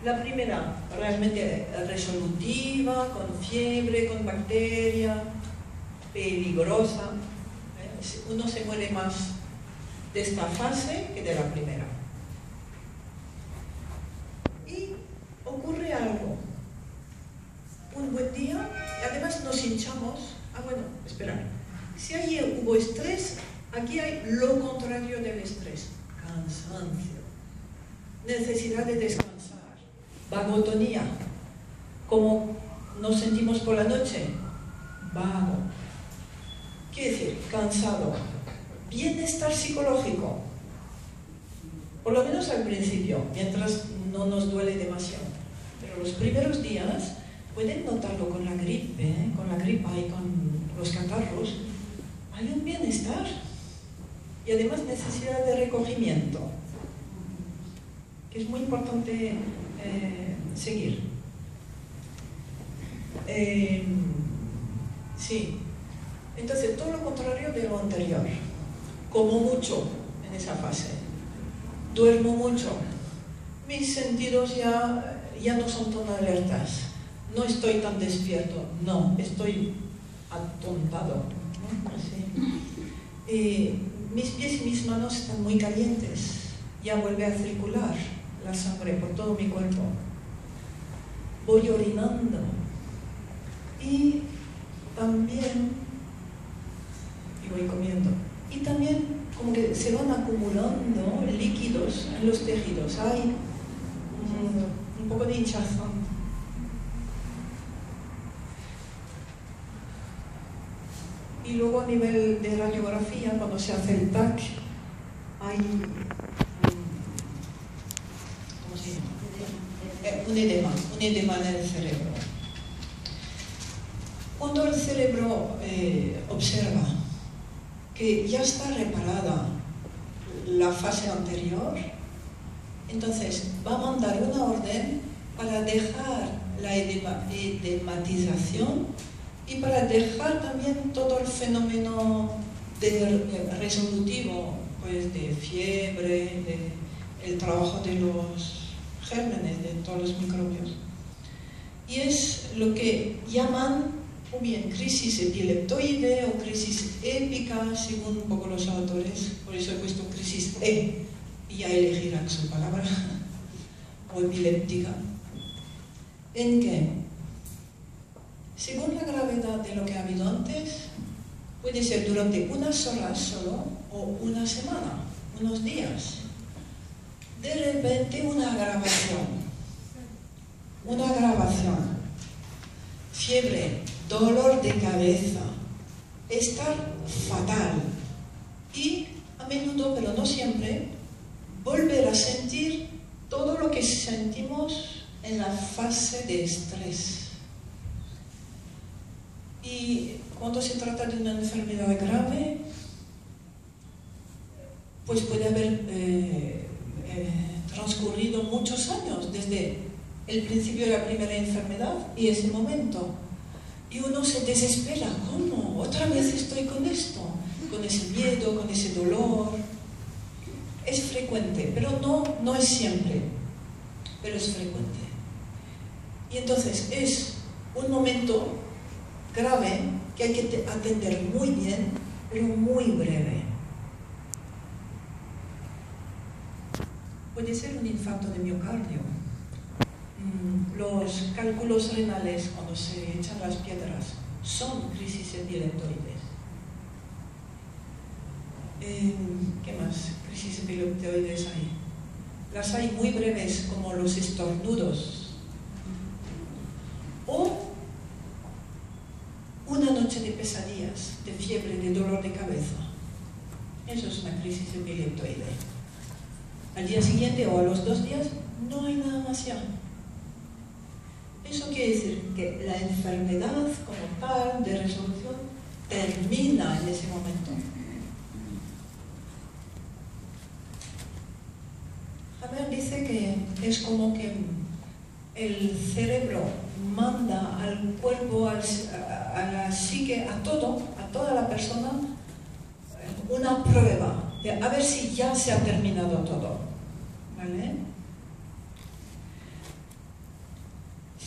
La primera, realmente resolutiva, con fiebre, con bacteria, peligrosa. Uno se muere más de esta fase que de la primera. Y ocurre algo. Un buen día, y además nos hinchamos. Bueno, esperad. Si ahí hubo estrés, aquí hay lo contrario del estrés. Cansancio. Necesidad de descansar. Vagotonía. Como nos sentimos por la noche. Vago. Quiere decir, cansado. Bienestar psicológico. Por lo menos al principio, mientras no nos duele demasiado. Pero los primeros días pueden notarlo con la gripe, con la gripa y con los catarros. Hay un bienestar. Y además necesidad de recogimiento. Que es muy importante seguir. Sí. Entonces, todo lo contrario de lo anterior. Como mucho en esa fase. Duermo mucho. Mis sentidos ya no son tan alertas. No estoy tan despierto. No, estoy atontado. ¿No? Así. Mis pies y mis manos están muy calientes. Ya vuelve a circular la sangre por todo mi cuerpo. Voy orinando. Y también voy comiendo. Y también como que se van acumulando líquidos en los tejidos. Hay un poco de hinchazón. Y luego a nivel de radiografía, cuando se hace el TAC, hay ¿cómo se llama? Un edema en el cerebro. Cuando el cerebro observa que ya está reparada la fase anterior, entonces va a mandar una orden para dejar la edematización y para dejar también todo el fenómeno resolutivo, pues de fiebre, el trabajo de los gérmenes, de todos los microbios. Y es lo que llaman o bien crisis epileptoide o crisis épica, según un poco los autores. Por eso he puesto crisis E, y ya elegirán su palabra, o epiléptica. ¿En qué? Según la gravedad de lo que ha habido antes, puede ser durante unas horas solo, o una semana, unos días. De repente una agravación. Fiebre, dolor de cabeza, estar fatal y a menudo, pero no siempre, volver a sentir todo lo que sentimos en la fase de estrés. Y cuando se trata de una enfermedad grave, pues puede haber transcurrido muchos años desde el principio de la primera enfermedad y ese momento. Y uno se desespera. ¿Cómo? ¿Otra vez estoy con esto? Con ese miedo, con ese dolor. Es frecuente, pero no es siempre. Pero es frecuente. Y entonces es un momento grave que hay que atender muy bien, pero muy breve. Puede ser un infarto de miocardio. Los cálculos renales, cuando se echan las piedras, son crisis epileptoides. ¿Qué más? Crisis epileptoides hay. Las hay muy breves, como los estornudos. O una noche de pesadillas, de fiebre, de dolor de cabeza. Eso es una crisis epileptoide. Al día siguiente o a los 2 días no hay nada más ya. Eso quiere decir que la enfermedad como tal de resolución termina en ese momento. Hammer dice que es como que el cerebro manda al cuerpo, a la psique, a toda la persona, una prueba de a ver si ya se ha terminado todo. ¿Vale?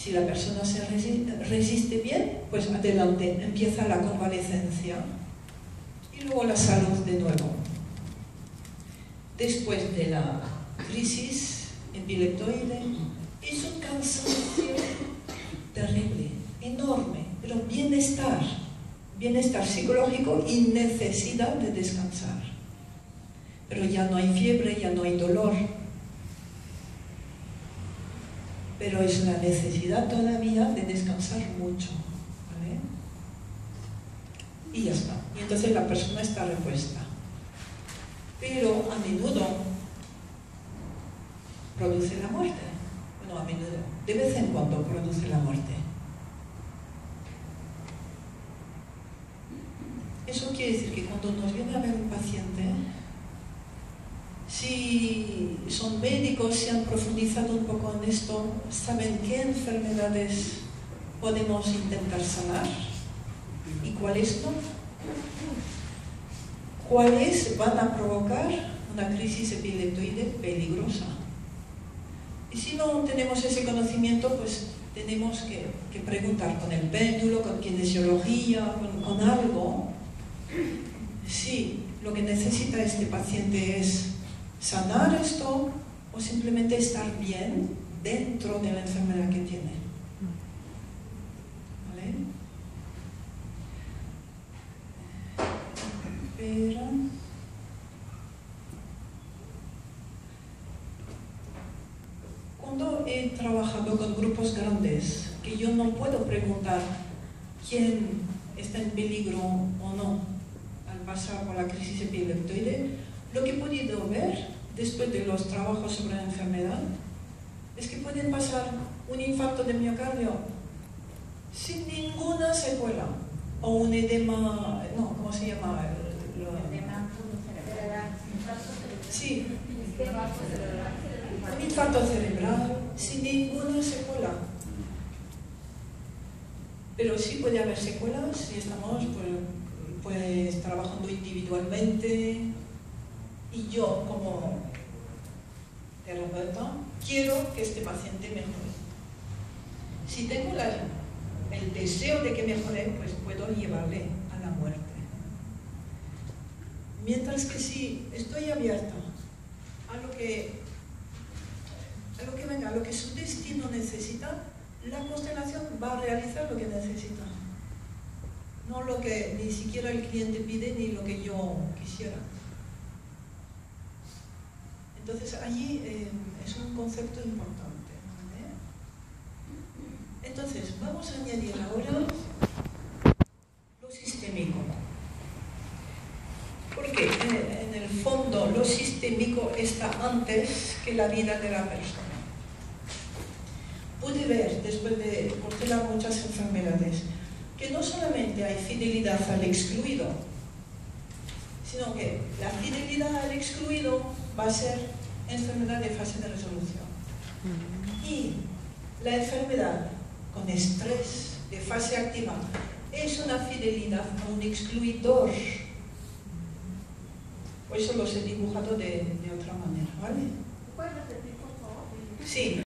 Si la persona se resiste bien, pues adelante, empieza la convalecencia y luego la salud de nuevo. Después de la crisis epileptoide, es un cansancio terrible, enorme, pero bienestar psicológico y necesidad de descansar. Pero ya no hay fiebre, ya no hay dolor. Pero es la necesidad todavía de descansar mucho, ¿vale? Y ya está. Y entonces la persona está repuesta. Pero a menudo produce la muerte. Bueno, a menudo, de vez en cuando produce la muerte. Eso quiere decir que cuando nos viene a ver un paciente, si son médicos, si han profundizado un poco en esto, saben qué enfermedades podemos intentar sanar y cuáles no. Cuáles van a provocar una crisis epileptoide peligrosa. Y si no tenemos ese conocimiento, pues tenemos que preguntar con el péndulo, con kinesiología, con algo, si lo que necesita este paciente es sanar esto o simplemente estar bien dentro de la enfermedad que tiene. ¿Vale? Pero cuando he trabajado con grupos grandes, que yo no puedo preguntar quién está en peligro o no al pasar por la crisis epileptoide, lo que he podido ver después de los trabajos sobre la enfermedad es que pueden pasar un infarto de miocardio sin ninguna secuela o un edema, no, ¿cómo se llama? Edema cerebral. Sí, un infarto cerebral sin ninguna secuela. Pero sí puede haber secuelas si estamos pues trabajando individualmente. Y yo, como terapeuta, quiero que este paciente mejore. Si tengo el deseo de que mejore, pues puedo llevarle a la muerte. Mientras que si estoy abierta a lo que venga, a lo que su destino necesita, la constelación va a realizar lo que necesita. No lo que ni siquiera el cliente pide ni lo que yo quisiera. Entonces allí es un concepto importante, ¿vale? Entonces vamos a añadir ahora lo sistémico. Porque en el fondo lo sistémico está antes que la vida de la persona. Pude ver, después de constelar muchas enfermedades, que no solamente hay fidelidad al excluido, sino que la fidelidad al excluido va a ser enfermedad de fase de resolución. Y la enfermedad con estrés de fase activa es una fidelidad a un excluidor. Por eso los he dibujado de otra manera, ¿vale? ¿Puedes repetir, por favor? Sí.